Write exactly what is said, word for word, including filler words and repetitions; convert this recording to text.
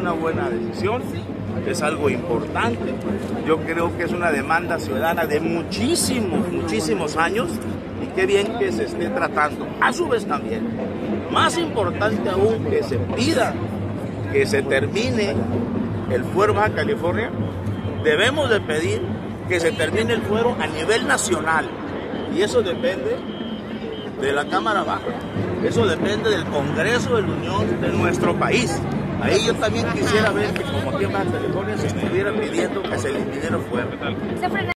una buena decisión, es algo importante. Yo creo que es una demanda ciudadana de muchísimos, muchísimos años y qué bien que se esté tratando. A su vez también, más importante aún, que se pida que se termine el fuero Baja California. Debemos de pedir que se termine el fuero a nivel nacional y eso depende de la Cámara Baja, eso depende del Congreso de la Unión de nuestro país. Ahí yo también quisiera ver que como aquí en Baja California se estuviera pidiendo que se elimine el fuero.